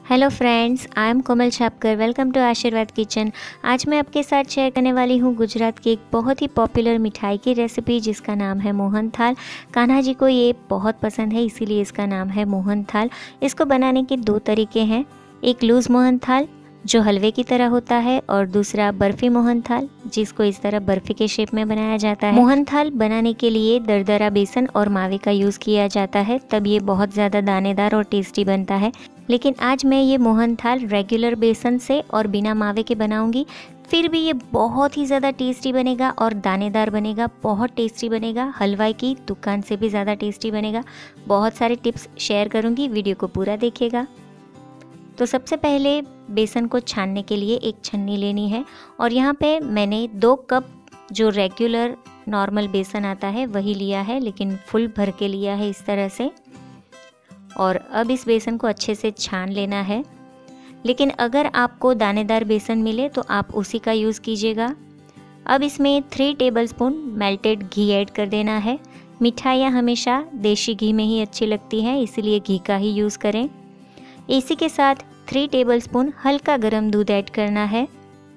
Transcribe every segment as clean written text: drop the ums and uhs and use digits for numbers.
Hello friends, I am Komal Chhapkar. Welcome to Aashirwad kitchen. आज मैं आपके साथ शेयर करने वाली हूँ गुजरात की एक बहुत ही पॉपुलर मिठाई की रेसिपी जिसका नाम है मोहन थाल। कान्हा जी को ये बहुत पसंद है, इसीलिए इसका नाम है मोहन थाल। इसको बनाने के दो तरीके हैं, एक लूज़ मोहन थाल जो हलवे की तरह होता है और दूसरा बर्फ़ी मोहन थाल जिसको इस तरह बर्फ़ी के शेप में बनाया जाता है। मोहन थाल बनाने के लिए दरदरा बेसन और मावे का यूज़ किया जाता है, तब ये बहुत ज़्यादा दानेदार और टेस्टी बनता है। लेकिन आज मैं ये मोहन थाल रेगुलर बेसन से और बिना मावे के बनाऊंगी, फिर भी ये बहुत ही ज़्यादा टेस्टी बनेगा और दानेदार बनेगा, बहुत टेस्टी बनेगा। हलवाई की दुकान से भी ज़्यादा टेस्टी बनेगा। बहुत सारे टिप्स शेयर करूंगी, वीडियो को पूरा देखिएगा। तो सबसे पहले बेसन को छानने के लिए एक छन्नी लेनी है और यहाँ पे मैंने 2 कप जो रेगुलर नॉर्मल बेसन आता है वही लिया है, लेकिन फुल भर के लिया है इस तरह से। और अब इस बेसन को अच्छे से छान लेना है, लेकिन अगर आपको दानेदार बेसन मिले तो आप उसी का यूज़ कीजिएगा। अब इसमें 3 टेबलस्पून मेल्टेड घी ऐड कर देना है। मिठाइयाँ हमेशा देसी घी में ही अच्छी लगती हैं, इसीलिए घी का ही यूज़ करें। इसी के साथ 3 टेबलस्पून हल्का गर्म दूध ऐड करना है।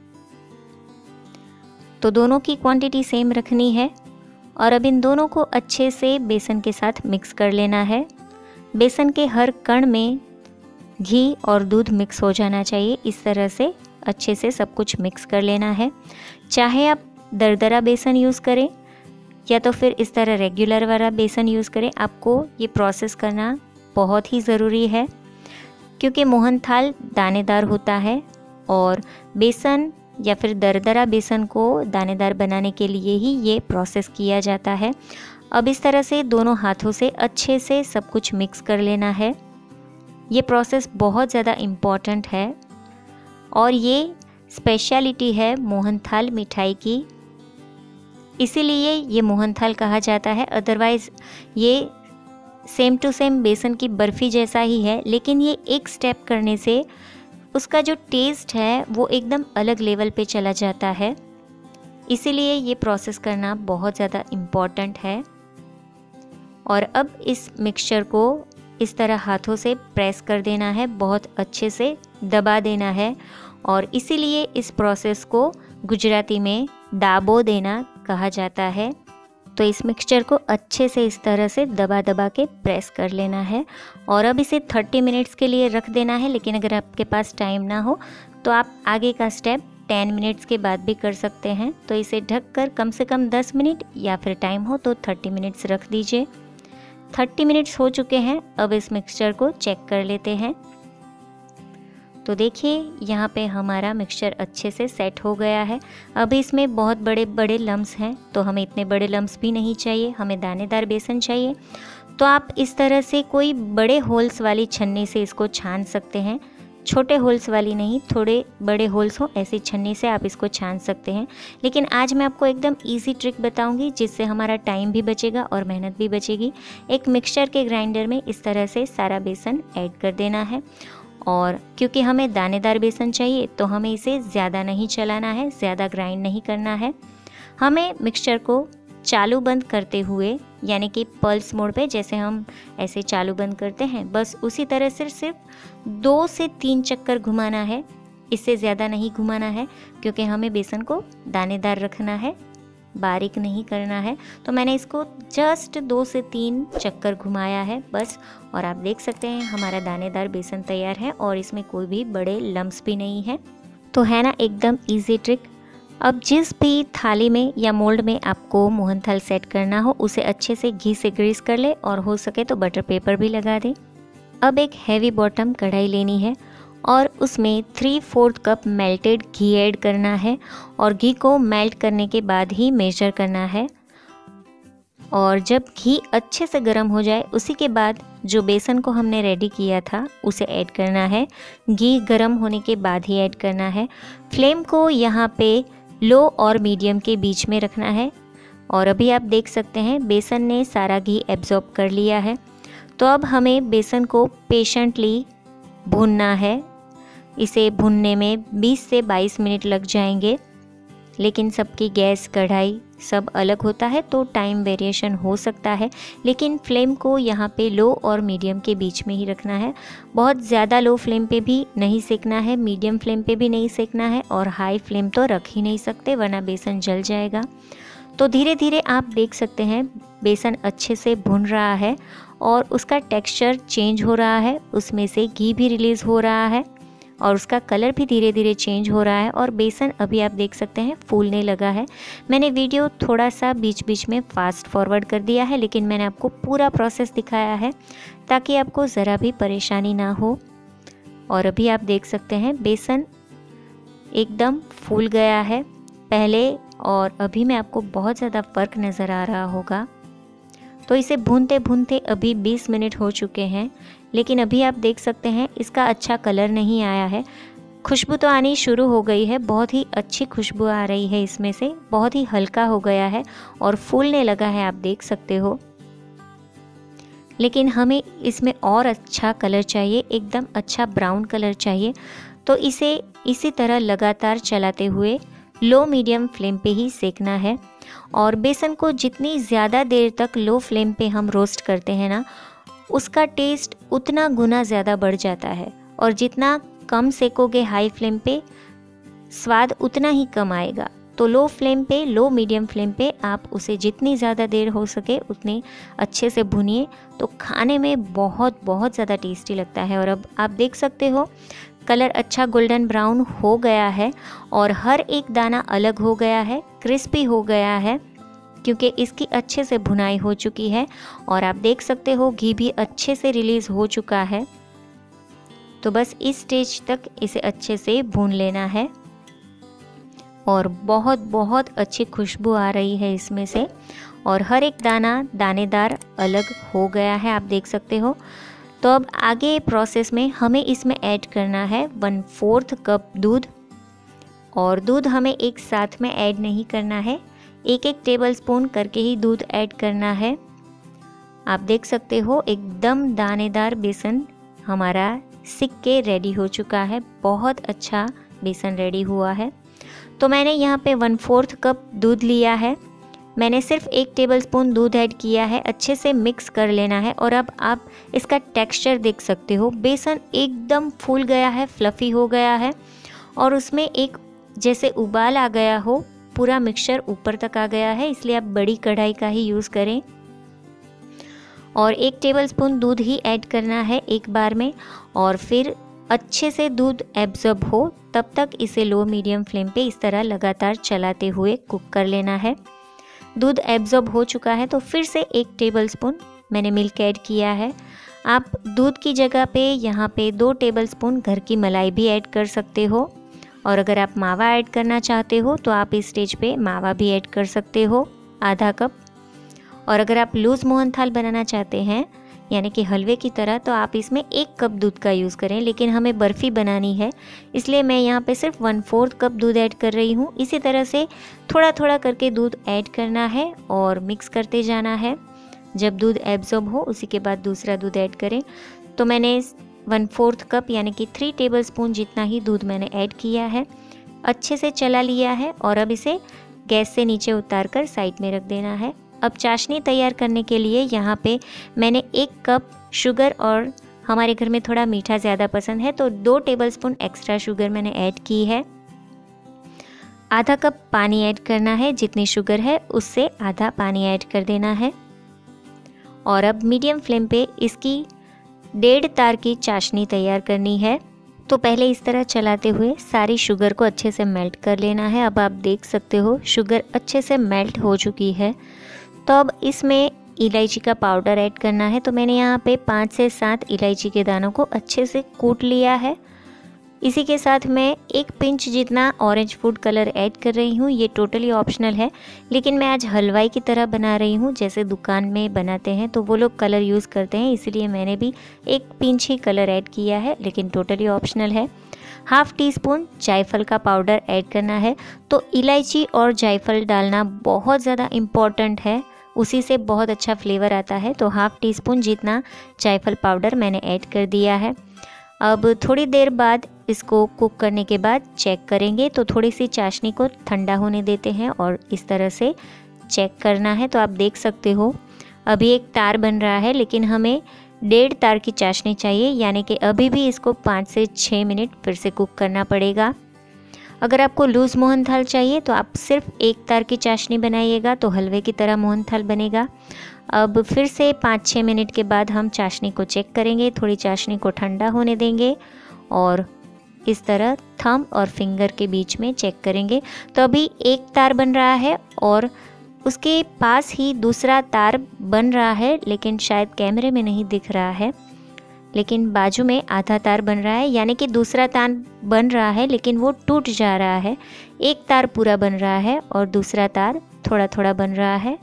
तो दोनों की क्वांटिटी सेम रखनी है और अब इन दोनों को अच्छे से बेसन के साथ मिक्स कर लेना है। बेसन के हर कण में घी और दूध मिक्स हो जाना चाहिए, इस तरह से अच्छे से सब कुछ मिक्स कर लेना है। चाहे आप दरदरा बेसन यूज़ करें या तो फिर इस तरह रेगुलर वाला बेसन यूज़ करें, आपको ये प्रोसेस करना बहुत ही ज़रूरी है क्योंकि मोहन थाल दानेदार होता है और बेसन या फिर दरदरा बेसन को दानेदार बनाने के लिए ही ये प्रोसेस किया जाता है। अब इस तरह से दोनों हाथों से अच्छे से सब कुछ मिक्स कर लेना है। ये प्रोसेस बहुत ज़्यादा इम्पॉर्टेंट है और ये स्पेशलिटी है मोहन थाल मिठाई की, इसीलिए ये मोहन थाल कहा जाता है। अदरवाइज़ ये सेम टू सेम बेसन की बर्फ़ी जैसा ही है, लेकिन ये एक स्टेप करने से उसका जो टेस्ट है वो एकदम अलग लेवल पे चला जाता है, इसीलिए ये प्रोसेस करना बहुत ज़्यादा इम्पॉर्टेंट है। और अब इस मिक्सचर को इस तरह हाथों से प्रेस कर देना है, बहुत अच्छे से दबा देना है और इसीलिए इस प्रोसेस को गुजराती में डाबो देना कहा जाता है। तो इस मिक्सचर को अच्छे से इस तरह से दबा दबा के प्रेस कर लेना है और अब इसे 30 मिनट्स के लिए रख देना है। लेकिन अगर आपके पास टाइम ना हो तो आप आगे का स्टेप 10 मिनट्स के बाद भी कर सकते हैं। तो इसे ढककर कम से कम 10 मिनट या फिर टाइम हो तो 30 मिनट्स रख दीजिए। 30 मिनट्स हो चुके हैं, अब इस मिक्सचर को चेक कर लेते हैं। तो देखिए यहाँ पे हमारा मिक्सचर अच्छे से सेट हो गया है। अब इसमें बहुत बड़े बड़े लम्स हैं, तो हमें इतने बड़े लम्स भी नहीं चाहिए, हमें दानेदार बेसन चाहिए। तो आप इस तरह से कोई बड़े होल्स वाली छन्नी से इसको छान सकते हैं, छोटे होल्स वाली नहीं, थोड़े बड़े होल्स हो ऐसी छन्नी से आप इसको छान सकते हैं। लेकिन आज मैं आपको एकदम इजी ट्रिक बताऊंगी जिससे हमारा टाइम भी बचेगा और मेहनत भी बचेगी। एक मिक्सचर के ग्राइंडर में इस तरह से सारा बेसन ऐड कर देना है और क्योंकि हमें दानेदार बेसन चाहिए तो हमें इसे ज़्यादा नहीं चलाना है, ज़्यादा ग्राइंड नहीं करना है। हमें मिक्सचर को चालू बंद करते हुए, यानी कि पल्स मोड पे जैसे हम ऐसे चालू बंद करते हैं, बस उसी तरह से सिर्फ 2 से 3 चक्कर घुमाना है, इससे ज़्यादा नहीं घुमाना है क्योंकि हमें बेसन को दानेदार रखना है, बारीक नहीं करना है। तो मैंने इसको जस्ट 2 से 3 चक्कर घुमाया है बस, और आप देख सकते हैं हमारा दानेदार बेसन तैयार है और इसमें कोई भी बड़े लम्स भी नहीं है। तो है ना एकदम इजी ट्रिक। अब जिस भी थाली में या मोल्ड में आपको मोहन थाल सेट करना हो उसे अच्छे से घी से ग्रीस कर ले और हो सके तो बटर पेपर भी लगा दें। अब एक हैवी बॉटम कढ़ाई लेनी है और उसमें 3/4 कप मेल्टेड घी ऐड करना है और घी को मेल्ट करने के बाद ही मेजर करना है। और जब घी अच्छे से गर्म हो जाए उसी के बाद जो बेसन को हमने रेडी किया था उसे ऐड करना है। घी गर्म होने के बाद ही ऐड करना है। फ्लेम को यहाँ पे लो और मीडियम के बीच में रखना है और अभी आप देख सकते हैं बेसन ने सारा घी एब्जॉर्ब कर लिया है। तो अब हमें बेसन को पेशेंटली भूनना है। इसे भूनने में 20 से 22 मिनट लग जाएंगे। लेकिन सबकी गैस कढ़ाई सब अलग होता है तो टाइम वेरिएशन हो सकता है। लेकिन फ्लेम को यहाँ पे लो और मीडियम के बीच में ही रखना है। बहुत ज़्यादा लो फ्लेम पे भी नहीं सेकना है, मीडियम फ्लेम पे भी नहीं सेकना है, और हाई फ्लेम तो रख ही नहीं सकते वरना बेसन जल जाएगा। तो धीरे धीरे आप देख सकते हैं बेसन अच्छे से भुन रहा है और उसका टेक्सचर चेंज हो रहा है, उसमें से घी भी रिलीज़ हो रहा है और उसका कलर भी धीरे धीरे चेंज हो रहा है और बेसन अभी आप देख सकते हैं फूलने लगा है। मैंने वीडियो थोड़ा सा बीच बीच में फास्ट फॉरवर्ड कर दिया है, लेकिन मैंने आपको पूरा प्रोसेस दिखाया है ताकि आपको ज़रा भी परेशानी ना हो। और अभी आप देख सकते हैं बेसन एकदम फूल गया है पहले और अभी में आपको बहुत ज़्यादा फ़र्क नज़र आ रहा होगा। तो इसे भूनते भूनते अभी 20 मिनट हो चुके हैं, लेकिन अभी आप देख सकते हैं इसका अच्छा कलर नहीं आया है। खुशबू तो आनी शुरू हो गई है, बहुत ही अच्छी खुशबू आ रही है इसमें से, बहुत ही हल्का हो गया है और फूलने लगा है, आप देख सकते हो। लेकिन हमें इसमें और अच्छा कलर चाहिए, एकदम अच्छा ब्राउन कलर चाहिए। तो इसे इसी तरह लगातार चलाते हुए लो मीडियम फ्लेम पे ही सेकना है। और बेसन को जितनी ज़्यादा देर तक लो फ्लेम पे हम रोस्ट करते हैं ना, उसका टेस्ट उतना गुना ज़्यादा बढ़ जाता है, और जितना कम सेकोगे हाई फ्लेम पे स्वाद उतना ही कम आएगा। तो लो फ्लेम पे, लो मीडियम फ्लेम पे आप उसे जितनी ज़्यादा देर हो सके उतने अच्छे से भुनिए, तो खाने में बहुत बहुत ज़्यादा टेस्टी लगता है। और अब आप देख सकते हो कलर अच्छा गोल्डन ब्राउन हो गया है और हर एक दाना अलग हो गया है, क्रिस्पी हो गया है क्योंकि इसकी अच्छे से भुनाई हो चुकी है। और आप देख सकते हो घी भी अच्छे से रिलीज़ हो चुका है। तो बस इस स्टेज तक इसे अच्छे से भून लेना है और बहुत बहुत अच्छी खुशबू आ रही है इसमें से, और हर एक दाना दानेदार अलग हो गया है, आप देख सकते हो। तो अब आगे प्रोसेस में हमें इसमें ऐड करना है 1/4 कप दूध, और दूध हमें एक साथ में ऐड नहीं करना है, एक एक टेबलस्पून करके ही दूध ऐड करना है। आप देख सकते हो एकदम दानेदार बेसन हमारा सिक के रेडी हो चुका है, बहुत अच्छा बेसन रेडी हुआ है। तो मैंने यहाँ पे 1/4 कप दूध लिया है, मैंने सिर्फ 1 टेबलस्पून दूध ऐड किया है, अच्छे से मिक्स कर लेना है। और अब आप इसका टेक्सचर देख सकते हो, बेसन एकदम फूल गया है, फ्लफ़ी हो गया है और उसमें एक जैसे उबाल आ गया हो, पूरा मिक्सचर ऊपर तक आ गया है, इसलिए आप बड़ी कढ़ाई का ही यूज़ करें। और 1 टेबलस्पून दूध ही ऐड करना है एक बार में, और फिर अच्छे से दूध एब्जॉर्ब हो तब तक इसे लो मीडियम फ्लेम पे इस तरह लगातार चलाते हुए कुक कर लेना है। दूध एब्जॉर्ब हो चुका है तो फिर से 1 टेबलस्पून मैंने मिल्क ऐड किया है। आप दूध की जगह पे यहाँ पे 2 टेबलस्पून घर की मलाई भी ऐड कर सकते हो, और अगर आप मावा ऐड करना चाहते हो तो आप इस स्टेज पे मावा भी ऐड कर सकते हो, आधा कप। और अगर आप लूज़ मोहनथाल बनाना चाहते हैं यानी कि हलवे की तरह, तो आप इसमें 1 कप दूध का यूज़ करें, लेकिन हमें बर्फ़ी बनानी है इसलिए मैं यहाँ पे सिर्फ 1/4 कप दूध ऐड कर रही हूँ। इसी तरह से थोड़ा थोड़ा करके दूध ऐड करना है और मिक्स करते जाना है। जब दूध एब्जॉर्ब हो उसी के बाद दूसरा दूध ऐड करें। तो मैंने 1/4 कप यानी कि 3 टेबलस्पून जितना ही दूध मैंने ऐड किया है, अच्छे से चला लिया है और अब इसे गैस से नीचे उतार कर साइड में रख देना है। अब चाशनी तैयार करने के लिए यहाँ पे मैंने 1 कप शुगर, और हमारे घर में थोड़ा मीठा ज़्यादा पसंद है तो 2 टेबलस्पून एक्स्ट्रा शुगर मैंने ऐड की है। आधा कप पानी ऐड करना है, जितनी शुगर है उससे आधा पानी ऐड कर देना है। और अब मीडियम फ्लेम पे इसकी 1.5 तार की चाशनी तैयार करनी है। तो पहले इस तरह चलाते हुए सारी शुगर को अच्छे से मेल्ट कर लेना है। अब आप देख सकते हो शुगर अच्छे से मेल्ट हो चुकी है। तो अब इसमें इलायची का पाउडर ऐड करना है। तो मैंने यहाँ पे 5 से 7 इलायची के दानों को अच्छे से कूट लिया है। इसी के साथ मैं 1 पिंच जितना ऑरेंज फूड कलर ऐड कर रही हूँ। ये टोटली ऑप्शनल है, लेकिन मैं आज हलवाई की तरह बना रही हूँ, जैसे दुकान में बनाते हैं तो वो लोग कलर यूज़ करते हैं, इसलिए मैंने भी 1 पिंच ही कलर ऐड किया है, लेकिन टोटली ऑप्शनल है। ½ टीस्पून जायफल का पाउडर ऐड करना है। तो इलायची और जायफल डालना बहुत ज़्यादा इम्पॉर्टेंट है, उसी से बहुत अच्छा फ्लेवर आता है। तो ½ टीस्पून जितना जायफल पाउडर मैंने ऐड कर दिया है। अब थोड़ी देर बाद इसको कुक करने के बाद चेक करेंगे तो थोड़ी सी चाशनी को ठंडा होने देते हैं और इस तरह से चेक करना है। तो आप देख सकते हो अभी एक तार बन रहा है, लेकिन हमें 1.5 तार की चाशनी चाहिए, यानी कि अभी भी इसको 5 से 6 मिनट फिर से कुक करना पड़ेगा। अगर आपको लूज़ मोहनथाल चाहिए तो आप सिर्फ 1 तार की चाशनी बनाइएगा तो हलवे की तरह मोहनथाल बनेगा। अब फिर से 5-6 मिनट के बाद हम चाशनी को चेक करेंगे, थोड़ी चाशनी को ठंडा होने देंगे और इस तरह थंब और फिंगर के बीच में चेक करेंगे। तो अभी 1 तार बन रहा है और उसके पास ही दूसरा तार बन रहा है, लेकिन शायद कैमरे में नहीं दिख रहा है, लेकिन बाजू में आधा तार बन रहा है, यानी कि दूसरा तार बन रहा है लेकिन वो टूट जा रहा है। 1 तार पूरा बन रहा है और दूसरा तार थोड़ा थोड़ा बन रहा है।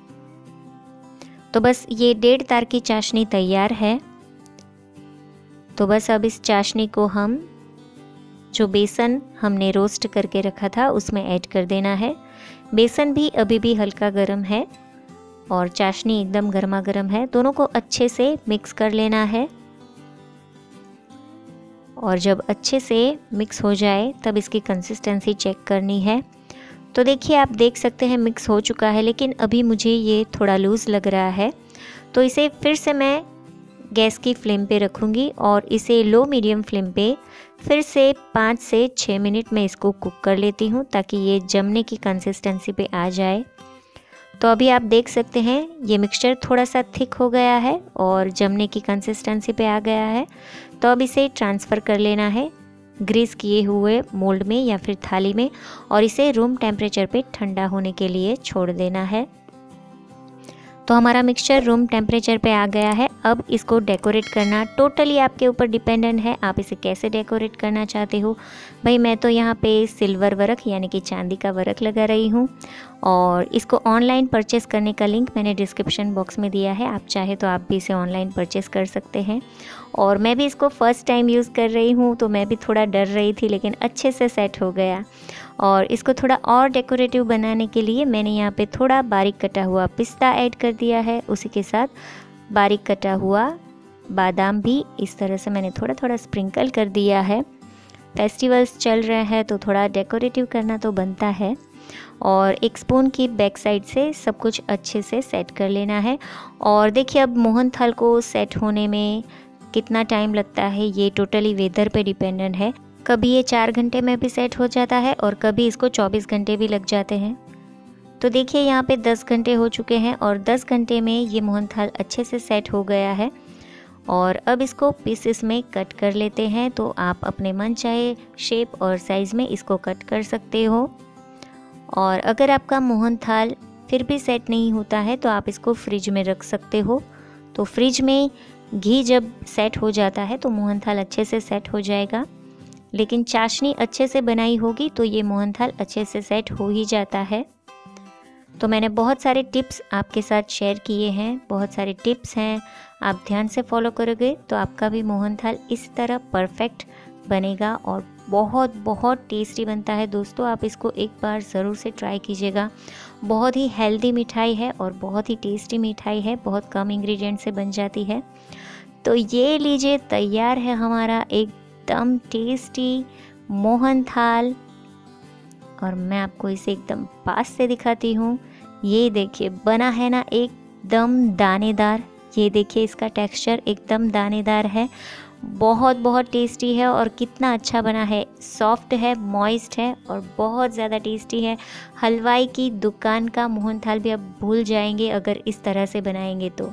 तो बस ये 1.5 तार की चाशनी तैयार है। तो बस अब इस चाशनी को हम जो बेसन हमने रोस्ट करके रखा था उसमें ऐड कर देना है। बेसन भी अभी भी हल्का गर्म है और चाशनी एकदम गर्मा गर्म है। दोनों को अच्छे से मिक्स कर लेना है और जब अच्छे से मिक्स हो जाए तब इसकी कंसिस्टेंसी चेक करनी है। तो देखिए आप देख सकते हैं मिक्स हो चुका है, लेकिन अभी मुझे ये थोड़ा लूज़ लग रहा है। तो इसे फिर से मैं गैस की फ्लेम पे रखूँगी और इसे लो मीडियम फ्लेम पे फिर से 5 से 6 मिनट में इसको कुक कर लेती हूँ ताकि ये जमने की कंसिस्टेंसी पे आ जाए। तो अभी आप देख सकते हैं ये मिक्सचर थोड़ा सा थिक हो गया है और जमने की कंसिस्टेंसी पे आ गया है। तो अब इसे ट्रांसफ़र कर लेना है ग्रीस किए हुए मोल्ड में या फिर थाली में और इसे रूम टेम्परेचर पे ठंडा होने के लिए छोड़ देना है। तो हमारा मिक्सचर रूम टेम्परेचर पे आ गया है। अब इसको डेकोरेट करना टोटली आपके ऊपर डिपेंडेंट है, आप इसे कैसे डेकोरेट करना चाहते हो। भाई मैं तो यहाँ पे सिल्वर वर्क यानी कि चांदी का वर्क लगा रही हूँ और इसको ऑनलाइन परचेस करने का लिंक मैंने डिस्क्रिप्शन बॉक्स में दिया है, आप चाहे तो आप भी इसे ऑनलाइन परचेस कर सकते हैं। और मैं भी इसको फ़र्स्ट टाइम यूज़ कर रही हूँ तो मैं भी थोड़ा डर रही थी, लेकिन अच्छे से सेट हो गया। और इसको थोड़ा और डेकोरेटिव बनाने के लिए मैंने यहाँ पे थोड़ा बारीक कटा हुआ पिस्ता ऐड कर दिया है, उसी के साथ बारीक कटा हुआ बादाम भी इस तरह से मैंने थोड़ा थोड़ा स्प्रिंकल कर दिया है। फेस्टिवल्स चल रहे हैं तो थोड़ा डेकोरेटिव करना तो बनता है। और एक स्पून की बैक साइड से सब कुछ अच्छे से सेट कर लेना है। और देखिए अब मोहनथाल को सेट होने में कितना टाइम लगता है ये टोटली वेदर पे डिपेंडेंट है। कभी ये 4 घंटे में भी सेट हो जाता है और कभी इसको 24 घंटे भी लग जाते हैं। तो देखिए यहाँ पे 10 घंटे हो चुके हैं और 10 घंटे में ये मोहनथाल अच्छे से सेट हो गया है। और अब इसको पीसेस में कट कर लेते हैं। तो आप अपने मन चाहे शेप और साइज़ में इसको कट कर सकते हो। और अगर आपका मोहनथाल फिर भी सेट नहीं होता है तो आप इसको फ्रिज में रख सकते हो। तो फ्रिज में घी जब सेट हो जाता है तो मोहनथाल अच्छे से सेट हो जाएगा, लेकिन चाशनी अच्छे से बनाई होगी तो ये मोहनथाल अच्छे से सेट हो ही जाता है। तो मैंने बहुत सारे टिप्स आपके साथ शेयर किए हैं, बहुत सारे टिप्स हैं, आप ध्यान से फॉलो करोगे तो आपका भी मोहनथाल इस तरह परफेक्ट बनेगा और बहुत बहुत टेस्टी बनता है। दोस्तों आप इसको एक बार ज़रूर से ट्राई कीजिएगा। बहुत ही हेल्दी मिठाई है और बहुत ही टेस्टी मिठाई है, बहुत कम इंग्रेडिएंट से बन जाती है। तो ये लीजिए तैयार है हमारा एकदम टेस्टी मोहनथाल। और मैं आपको इसे एकदम पास से दिखाती हूँ। ये देखिए बना है ना एकदम दानेदार। ये देखिए इसका टेक्सचर एकदम दानेदार है, बहुत बहुत टेस्टी है और कितना अच्छा बना है। सॉफ्ट है, मॉइस्ट है और बहुत ज़्यादा टेस्टी है। हलवाई की दुकान का मोहनथाल भी आप भूल जाएंगे अगर इस तरह से बनाएंगे तो।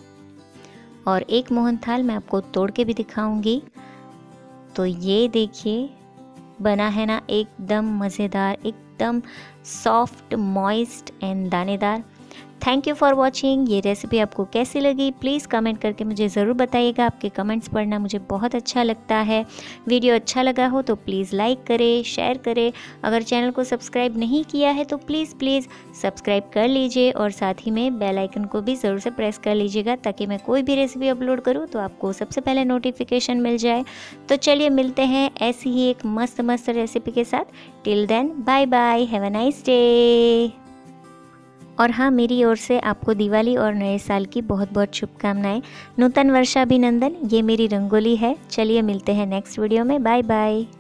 और एक मोहनथाल मैं आपको तोड़ के भी दिखाऊंगी। तो ये देखिए बना है ना एकदम मज़ेदार, एकदम सॉफ्ट, मॉइस्ट एंड दानेदार। Thank you for watching. ये रेसिपी आपको कैसी लगी प्लीज़ कमेंट करके मुझे ज़रूर बताइएगा। आपके कमेंट्स पढ़ना मुझे बहुत अच्छा लगता है। वीडियो अच्छा लगा हो तो प्लीज़ लाइक करें, शेयर करें। अगर चैनल को सब्सक्राइब नहीं किया है तो प्लीज़ सब्सक्राइब कर लीजिए और साथ ही में बेल आइकन को भी ज़रूर से प्रेस कर लीजिएगा ताकि मैं कोई भी रेसिपी अपलोड करूँ तो आपको सबसे पहले नोटिफिकेशन मिल जाए। तो चलिए मिलते हैं ऐसी ही एक मस्त रेसिपी के साथ। Till then bye bye, have a nice day. और हाँ, मेरी ओर से आपको दिवाली और नए साल की बहुत बहुत शुभकामनाएं। नूतन वर्षाभिनंदन। ये मेरी रंगोली है। चलिए मिलते हैं नेक्स्ट वीडियो में। Bye bye.